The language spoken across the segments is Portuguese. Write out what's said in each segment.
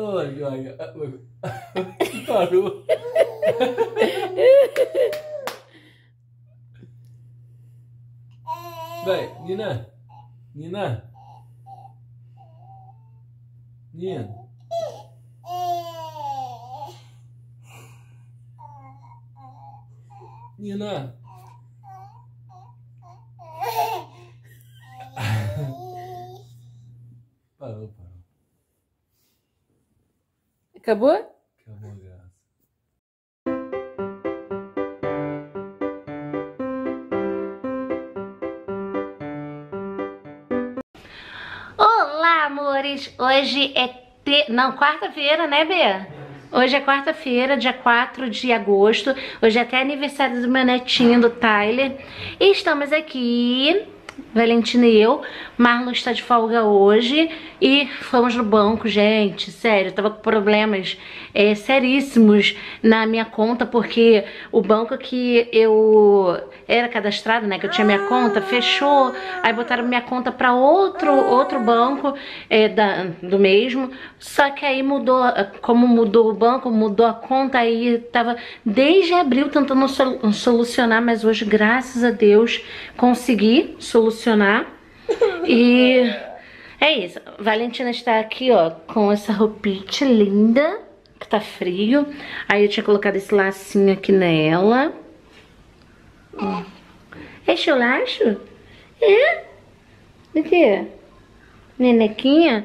Olha, olha. Parou. Vai, Nina. Nina. Nina. Nina. Parou, parou. Acabou? Acabou a graça. Olá, amores! Hoje é quarta-feira, né, Bê? Hoje é quarta-feira, dia 4 de agosto. Hoje é até aniversário do meu netinho, do Tyler. E estamos aqui, Valentina e eu. Marlon está de folga hoje e fomos no banco, gente. Sério, eu tava com problemas seríssimos na minha conta, porque o banco que eu era cadastrado, né, que eu tinha minha conta, fechou. Aí botaram minha conta para outro banco do mesmo. Só que aí mudou, como mudou o banco, mudou a conta, aí tava desde abril tentando solucionar, mas hoje, graças a Deus, consegui solucionar. E é isso. Valentina está aqui, ó, com essa roupinha linda, que tá frio. Aí eu tinha colocado esse lacinho aqui nela. É chulacho? É? O quê? Nenequinha?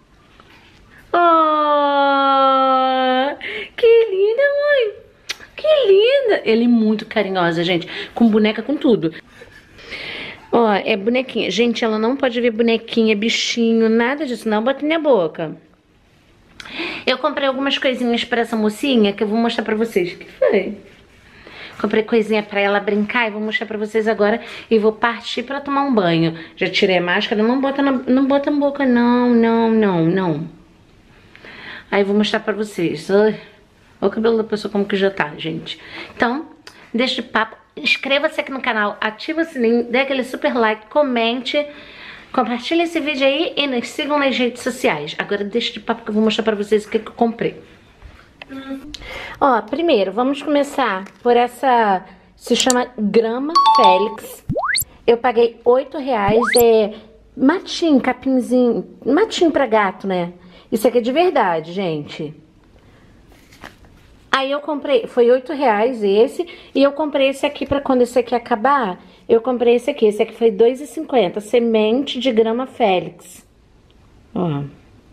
Oh, que linda, mãe. Que linda. Ele é muito carinhosa, gente. Com boneca, com tudo. Ó, é bonequinha. Gente, ela não pode ver bonequinha, bichinho, nada disso. Não bota na boca. Eu comprei algumas coisinhas pra essa mocinha que eu vou mostrar pra vocês. O que foi? Comprei coisinha pra ela brincar e vou mostrar pra vocês agora. E vou partir pra tomar um banho. Já tirei a máscara. Não bota na boca, não, não, não, não. Aí vou mostrar pra vocês. Olha o cabelo da pessoa como que já tá, gente. Então, deixa de papo. Inscreva-se aqui no canal, ativa o sininho, dê aquele super like, comente, compartilhe esse vídeo aí e nos sigam nas redes sociais. Agora deixa de papo que eu vou mostrar pra vocês o que eu comprei. Ó, primeiro, vamos começar por essa, se chama Grama Félix. Eu paguei R$8, matinho, capinzinho, matinho pra gato, né? Isso aqui é de verdade, gente. Aí eu comprei, foi R$8 esse, e eu comprei esse aqui pra quando esse aqui acabar, eu comprei esse aqui foi R$2,50, semente de grama Félix. Ó.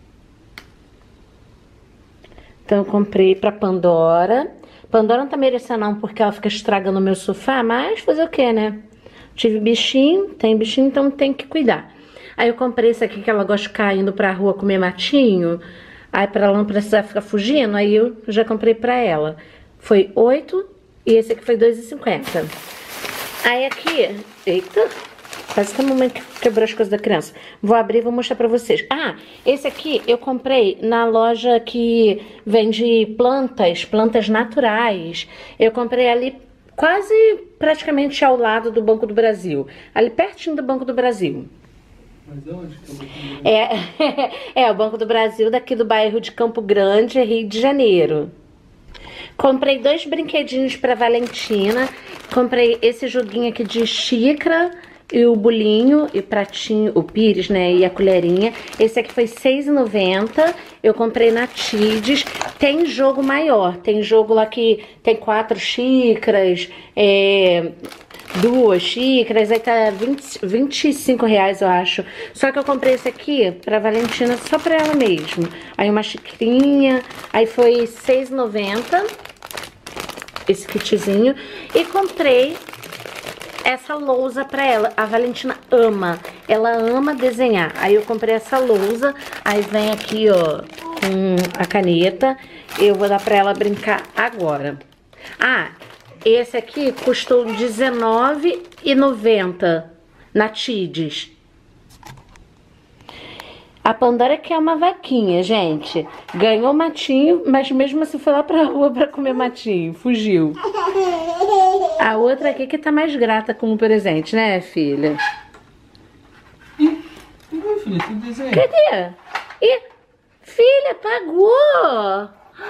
Então eu comprei pra Pandora. Pandora não tá merecendo não, porque ela fica estragando o meu sofá, mas fazer o que, né? Tive bichinho, tem bichinho, então tem que cuidar. Aí eu comprei esse aqui que ela gosta de ficar indo pra rua comer matinho. Aí pra ela não precisar ficar fugindo, aí eu já comprei pra ela. Foi 8 e esse aqui foi R$2,50. Aí aqui, eita, quase que a mamãe quebrou as coisas da criança. Vou abrir e vou mostrar pra vocês. Ah, esse aqui eu comprei na loja que vende plantas naturais. Eu comprei ali quase praticamente ao lado do Banco do Brasil. Ali pertinho do Banco do Brasil. Mas onde que é o Banco do Brasil? É o Banco do Brasil daqui do bairro de Campo Grande, Rio de Janeiro. Comprei 2 brinquedinhos pra Valentina. Comprei esse joguinho aqui de xícara e o bolinho e o pratinho, o pires, né, e a colherinha. Esse aqui foi R$6,90. Eu comprei na Tides. Tem jogo maior, tem jogo lá que tem 4 xícaras, 2 xícaras, aí tá R$25, eu acho. Só que eu comprei esse aqui pra Valentina, só pra ela mesmo. Aí uma xicrinha, aí foi R$6,90, esse kitzinho. E comprei essa lousa pra ela. A Valentina ela ama desenhar. Aí eu comprei essa lousa, aí vem aqui, ó, com a caneta. Eu vou dar pra ela brincar agora. Ah, esse aqui custou R$19,90 na Tides. A Pandora que é uma vaquinha, gente. Ganhou matinho, mas mesmo assim foi lá pra rua pra comer matinho. Fugiu. A outra aqui que tá mais grata como presente, né, filha? Ih, filha, tem desenho. Cadê? Ih, Filha, apagou.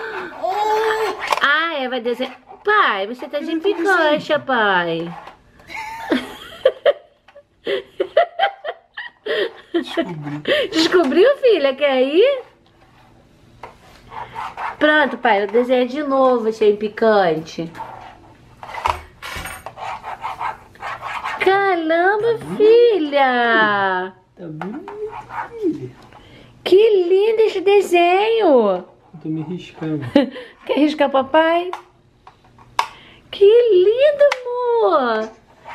Ah, é, vai desenhar. Pai, você tá de picanha, pai. Descobriu, filha? Quer ir? Pronto, pai, eu desenhei de novo esse picante. Caramba, filha! Tá bonito, filha. Que lindo esse desenho! Eu tô me riscando. Quer riscar papai? Que lindo, amor!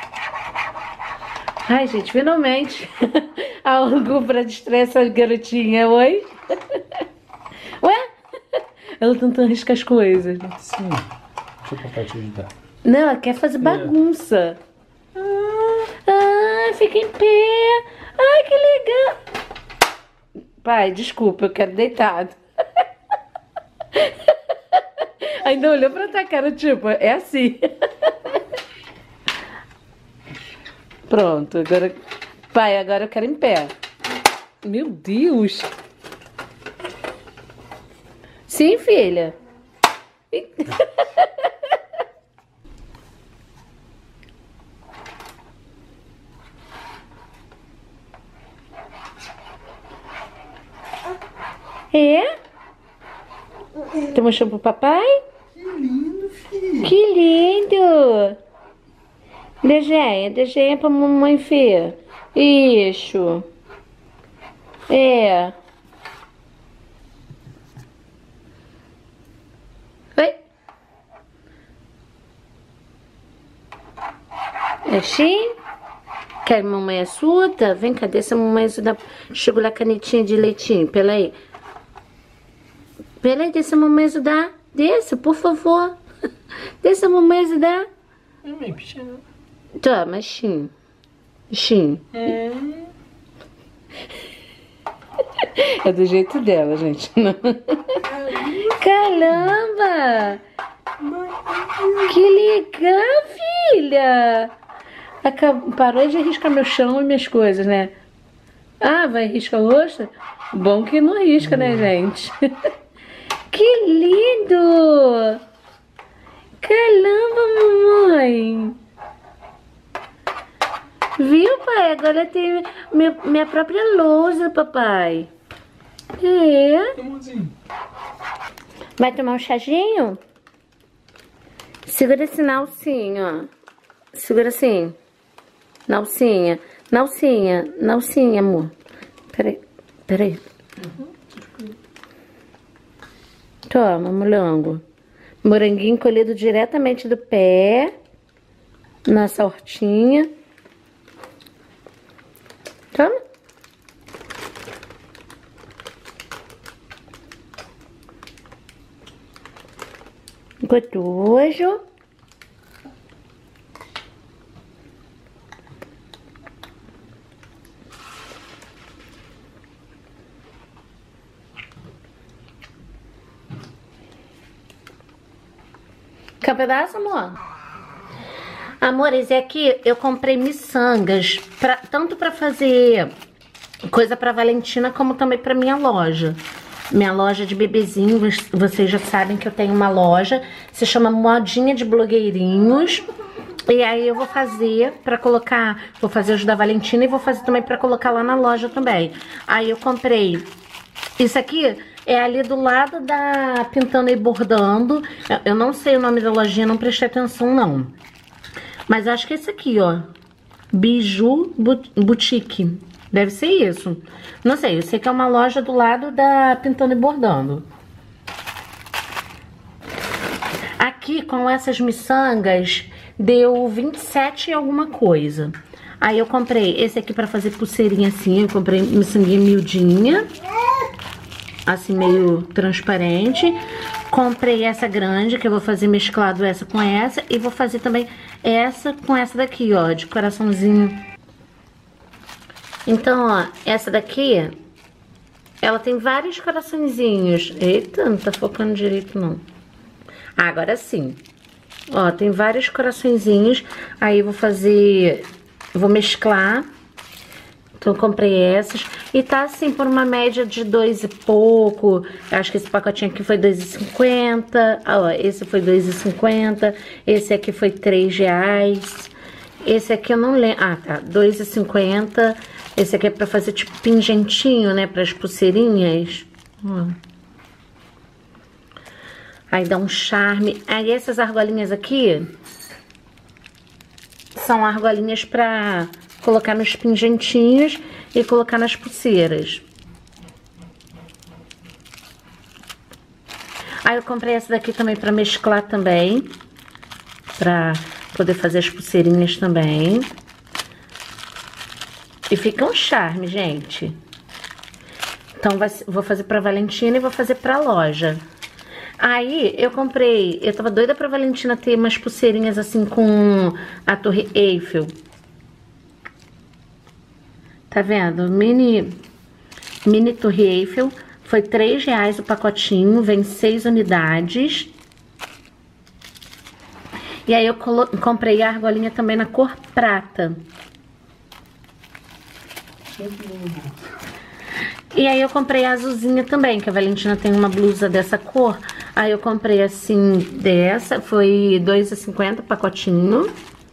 Ai, gente, finalmente algo pra distrair essa garotinha, oi? Ué? Ela tentando riscar as coisas. Sim. Deixa eu papai te ajudar. Não, ela quer fazer bagunça. Ah, fica em pé. Ai, que legal. Pai, desculpa, eu quero deitado. Ainda olhou pra tua cara, tipo, é assim. Pronto, agora... Pai, agora eu quero em pé. Meu Deus. Sim, filha. É? Tá mostrando pro papai? Que lindo, filho. Que lindo! Desenha pra mamãe ver. Isso. É. Oi? É assim? Quer mamãe ajuda? Vem cá, deixa a mamãe ajudar. Chegou lá a canetinha de leitinho. Pera aí. Pera aí, deixa a mamãe ajudar. Deixa, por favor. Deixa a mamãe ajudar. Mamãe, pichando. Toma, sim. Sim. É do jeito dela, gente. Não. Caramba! Que legal, filha! Parou de riscar meu chão e minhas coisas, né? Ah, vai riscar o rosto? Bom que não risca, né, gente? Que lindo! Caramba, mamãe! Viu, pai? Agora eu tenho minha própria lousa, papai. É. Vai tomar um chazinho? Segura assim na alcinha, ó. Segura assim. Na alcinha. Na alcinha. Na alcinha, amor. Peraí. Peraí. Toma, morango. Moranguinho colhido diretamente do pé. Nossa hortinha. Toma. Gostoso. Quer um pedaço, amor? Amores, é que eu comprei miçangas, tanto pra fazer coisa pra Valentina, como também pra minha loja. Minha loja de bebezinho, vocês já sabem que eu tenho uma loja, se chama Modinha de Blogueirinhos. E aí eu vou fazer pra colocar, vou fazer os da Valentina e vou fazer também pra colocar lá na loja também. Aí eu comprei isso aqui. É ali do lado da Pintando e Bordando. Eu não sei o nome da lojinha, não prestei atenção não. Mas acho que é esse aqui, ó. Biju Boutique. Deve ser isso. Não sei, eu sei que é uma loja do lado da Pintando e Bordando. Aqui, com essas miçangas, deu 27 e alguma coisa. Aí eu comprei esse aqui pra fazer pulseirinha assim. Eu comprei miçanguinha miudinha. Assim, meio transparente. Comprei essa grande, que eu vou fazer mesclado essa com essa. E vou fazer também essa com essa daqui, ó, de coraçãozinho. Então, ó, essa daqui, ela tem vários coraçõezinhos. Eita, não tá focando direito, não. Ah, agora sim. Ó, tem vários coraçõezinhos. Aí eu vou fazer, vou mesclar Então eu comprei essas. E tá assim por uma média de 2 e pouco. Eu acho que esse pacotinho aqui foi R$2,50. Ó, esse foi R$2,50. Esse aqui foi R$3. Esse aqui eu não lembro. Ah, tá. R$2,50. Esse aqui é pra fazer tipo pingentinho, né? Para as pulseirinhas. Aí dá um charme. Aí essas argolinhas aqui são argolinhas pra colocar nos pingentinhos e colocar nas pulseiras. Aí eu comprei essa daqui também pra mesclar também, pra poder fazer as pulseirinhas também. E fica um charme, gente. Então vou fazer pra Valentina e vou fazer pra loja. Aí eu comprei, eu tava doida pra Valentina ter umas pulseirinhas assim com a Torre Eiffel. Tá vendo? Mini Torre Eiffel. Foi R$3 o pacotinho, vem 6 unidades. E aí eu comprei a argolinha também na cor prata. E aí eu comprei a azulzinha também, que a Valentina tem uma blusa dessa cor. Aí eu comprei assim, dessa, foi R$2,50 o pacotinho.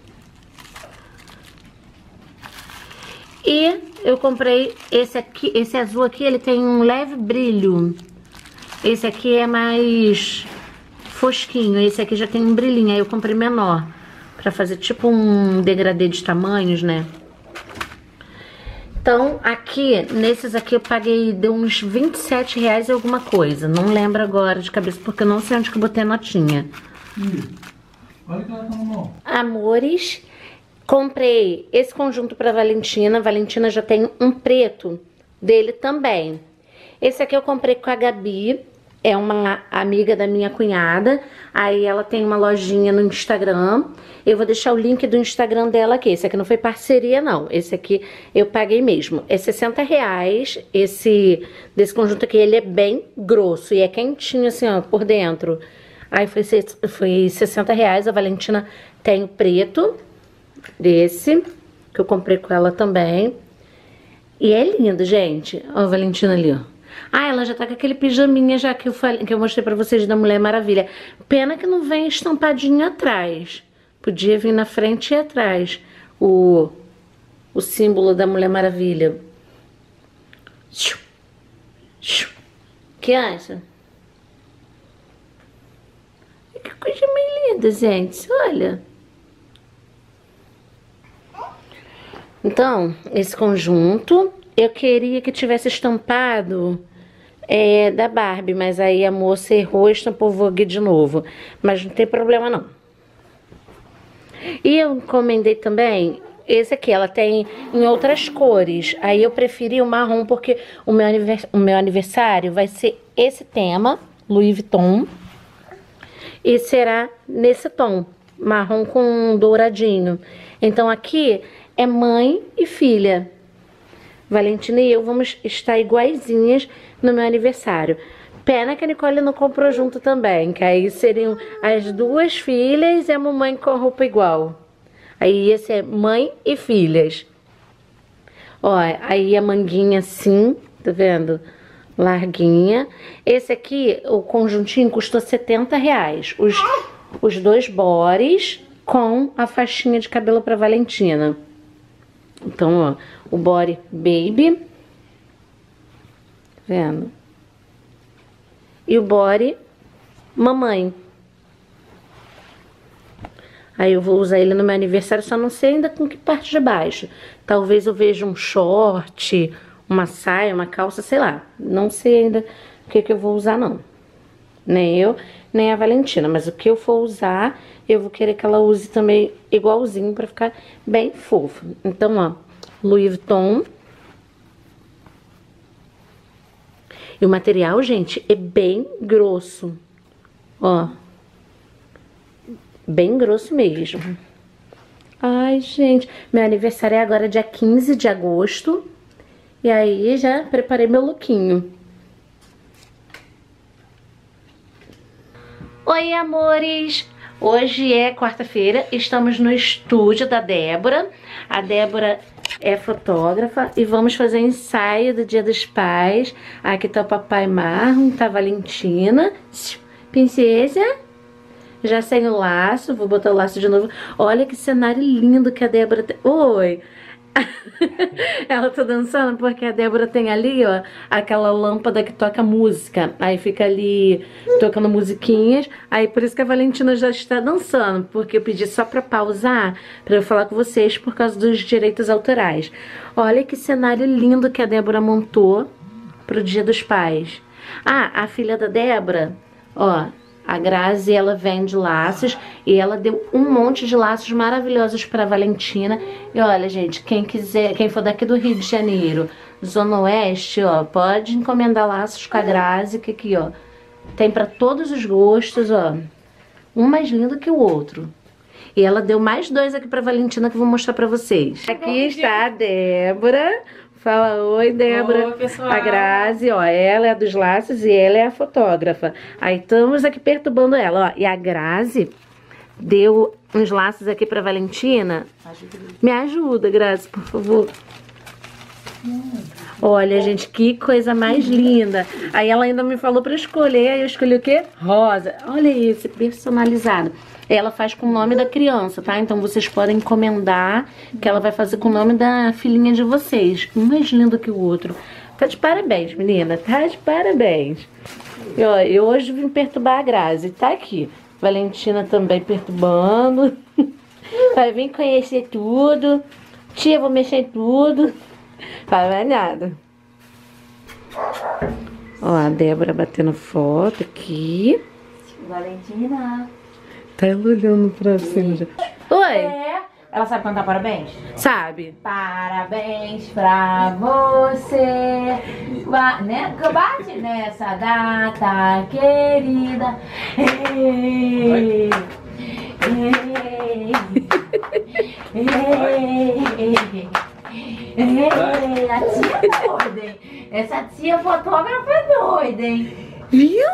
E eu comprei esse aqui, esse azul aqui, ele tem um leve brilho. Esse aqui é mais fosquinho, esse aqui já tem um brilhinho, aí eu comprei menor. Pra fazer tipo um degradê de tamanhos, né? Então, aqui, nesses aqui eu paguei, deu uns R$27 e alguma coisa. Não lembro agora de cabeça, porque eu não sei onde que eu botei a notinha. Olha que ela tá na mão. Amores, comprei esse conjunto pra Valentina. A Valentina já tem um preto dele também. Esse aqui eu comprei com a Gabi. É uma amiga da minha cunhada. Aí ela tem uma lojinha no Instagram. Eu vou deixar o link do Instagram dela aqui. Esse aqui não foi parceria, não. Esse aqui eu paguei mesmo. É R$60. Desse conjunto aqui, ele é bem grosso. E é quentinho assim, ó, por dentro. Aí foi R$60. A Valentina tem o preto. Desse. Que eu comprei com ela também. E é lindo, gente. Ó a Valentina ali, ó. Ah, ela já tá com aquele pijaminha já que eu mostrei pra vocês da Mulher Maravilha. Pena que não vem estampadinho atrás. Podia vir na frente e atrás o símbolo da Mulher Maravilha. Que acha? Que coisa mais linda, gente. Olha. Então, esse conjunto... Eu queria que tivesse estampado da Barbie, mas aí a moça errou e estampou Vogue de novo. Mas não tem problema não. E eu encomendei também esse aqui, ela tem em outras cores. Aí eu preferi o marrom porque o meu aniversário vai ser esse tema, Louis Vuitton. E será nesse tom, marrom com douradinho. Então aqui é mãe e filha. Valentina e eu vamos estar iguaizinhas no meu aniversário. Pena que a Nicole não comprou junto também, que aí seriam as duas filhas e a mamãe com roupa igual. Aí esse é mãe e filhas. Ó, aí a manguinha assim, tá vendo? Larguinha. Esse aqui, o conjuntinho, custou R$70. Os dois bores com a faixinha de cabelo pra Valentina. Então, ó, o body baby, vendo? E o body mamãe. Aí eu vou usar ele no meu aniversário, só não sei ainda com que parte de baixo. Talvez eu veja um short, uma saia, uma calça, sei lá. Não sei ainda o que eu vou usar, não. Nem eu, nem a Valentina. Mas o que eu for usar, eu vou querer que ela use também igualzinho pra ficar bem fofo. Então, ó, Louis Vuitton. E o material, gente, é bem grosso. Ó. Bem grosso mesmo. Ai, gente. Meu aniversário é agora dia 15 de agosto. E aí já preparei meu lookinho. Oi, amores! Hoje é quarta-feira, estamos no estúdio da Débora. A Débora é fotógrafa e vamos fazer ensaio do Dia dos Pais. Aqui tá o papai Marlon, tá a Valentina. Princesa, já sem o laço, vou botar o laço de novo. Olha que cenário lindo que a Débora tem. Oi! Ela tá dançando porque a Débora tem ali, ó, aquela lâmpada que toca música. Aí fica ali tocando musiquinhas. Aí por isso que a Valentina já está dançando, porque eu pedi só pra pausar pra eu falar com vocês por causa dos direitos autorais. Olha que cenário lindo que a Débora montou pro Dia dos Pais. Ah, a filha da Débora, ó, a Grazi, ela vende laços e ela deu um monte de laços maravilhosos para Valentina. E olha, gente, quem quiser, quem for daqui do Rio de Janeiro, Zona Oeste, ó, pode encomendar laços com a Grazi, que aqui, ó, tem para todos os gostos, ó, um mais lindo que o outro. E ela deu mais dois aqui para Valentina que eu vou mostrar para vocês. Aqui está a Débora. Fala, oi, Débora. Oi, pessoal. A Grazi, ó, ela é a dos laços e ela é a fotógrafa. Aí estamos aqui perturbando ela, ó. E a Grazi deu uns laços aqui pra Valentina. Me ajuda, Grazi, por favor. Olha, gente, que coisa mais linda. Aí ela ainda me falou pra escolher, aí eu escolhi o quê? Rosa. Olha isso, personalizado. Ela faz com o nome da criança, tá? Então vocês podem encomendar, que ela vai fazer com o nome da filhinha de vocês. Um mais lindo que o outro. Tá de parabéns, menina. Tá de parabéns. E, ó, eu hoje vim perturbar a Grazi. Tá aqui. Valentina também perturbando. Vai vir conhecer tudo. Tia, vou mexer em tudo. Vai mais nada. Ó, a Débora batendo foto aqui. Valentina. Tá ela olhando pra cima já. Oi! É. Ela sabe cantar parabéns? Sabe? Parabéns pra você. Né? Bate nessa data querida. Ei, ei, a tia é doida, hein? Essa tia fotógrafa é doida, hein? Viu?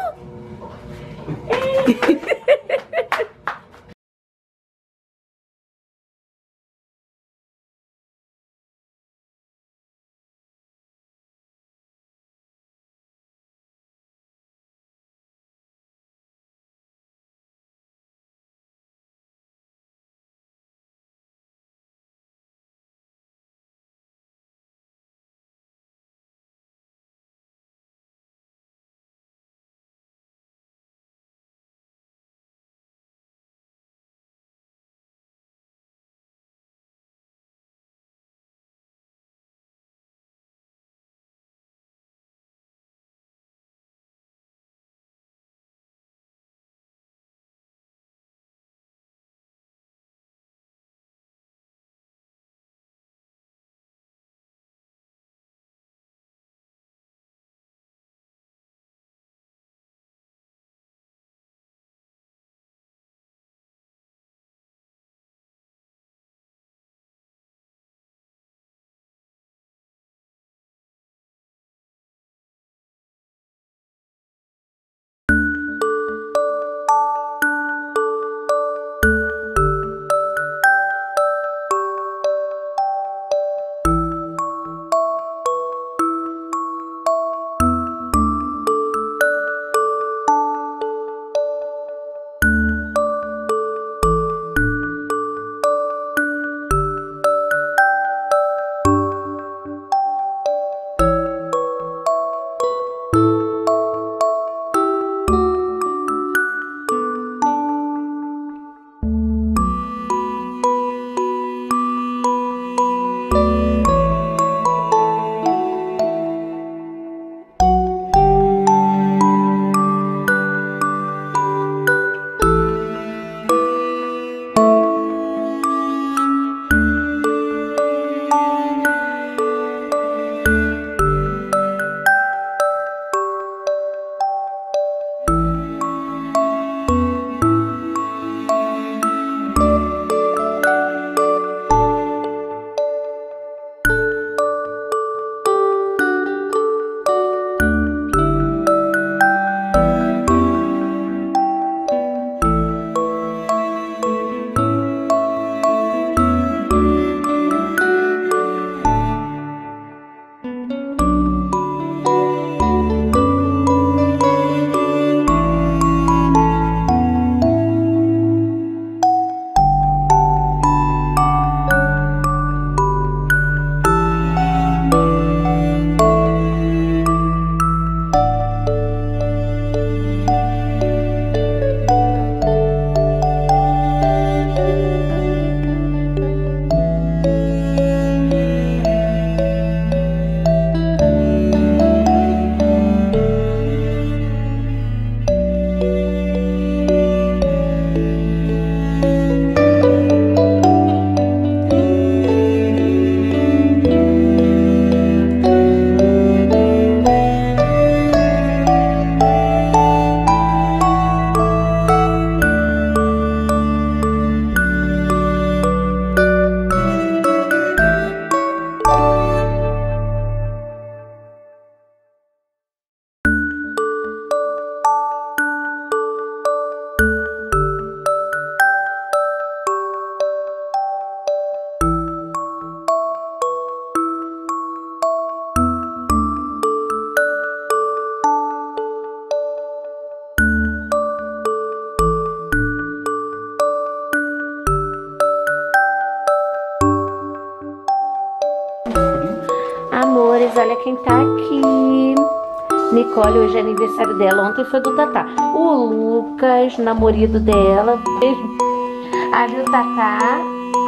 amores, olha quem tá aqui. Nicole, hoje é aniversário dela. Ontem foi do Tatá. O Lucas, namorado dela. Beijo. Ali o Tatá.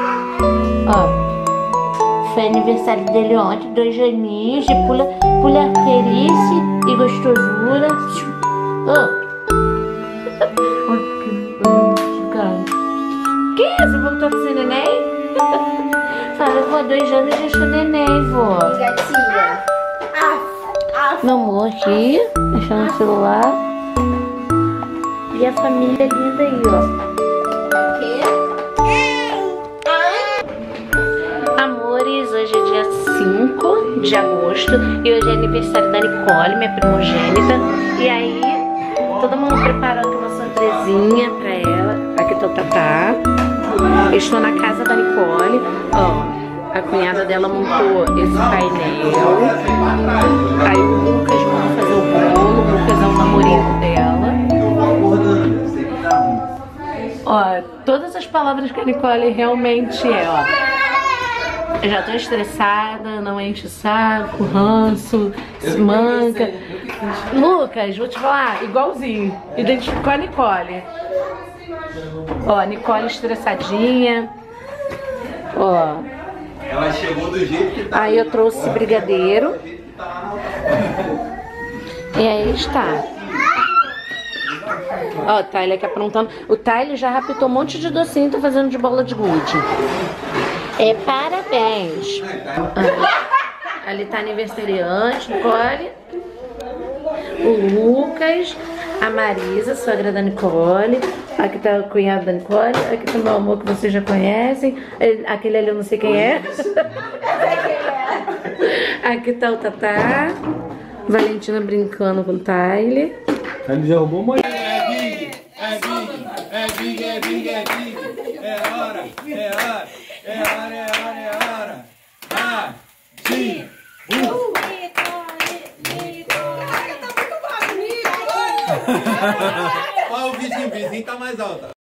Ó. Foi aniversário dele ontem. 2 aninhos de pulharterice e gostosura. Que isso? Voltou a ser neném? Fala, vó, 2 anos e já sou neném, vó. Gatinha. Meu amor aqui, deixando o celular. E a família linda aí, ó. Amores, hoje é dia 5 de agosto e hoje é aniversário da Nicole, minha primogênita. E aí, todo mundo preparou aqui uma surpresinha pra ela. Aqui tá o Tatá. Eu estou na casa da Nicole, ó. A cunhada dela montou esse painel. Aí o Lucas vai fazer o bolo. O Lucas é o namorado dela. Ó, todas as palavras que a Nicole realmente é, ó. Eu já tô estressada, não enche o saco, ranço, se manca. Lucas, vou te falar, igualzinho. Identificou a Nicole. Ó, a Nicole estressadinha. Ó. Ela chegou do jeito que tá. Aí eu trouxe brigadeiro. E aí está. Ó, o Tyler aqui aprontando. O Tyler já raptou um monte de docinho e tá fazendo de bola de gude. É, parabéns. Ali tá aniversariante, Nicole. O Lucas. A Marisa, sogra da Nicole. Aqui tá o cunhado da Nicole. Aqui tá o meu amor que vocês já conhecem. Aquele ali eu não sei quem é. Aqui tá o Tatá. Valentina brincando com o Tyler. Ele já roubou uma. É big, é big, é big, é big, é big. É hora, é hora, é hora, é hora, é hora. Ah, sim. Olha o vizinho tá mais alto.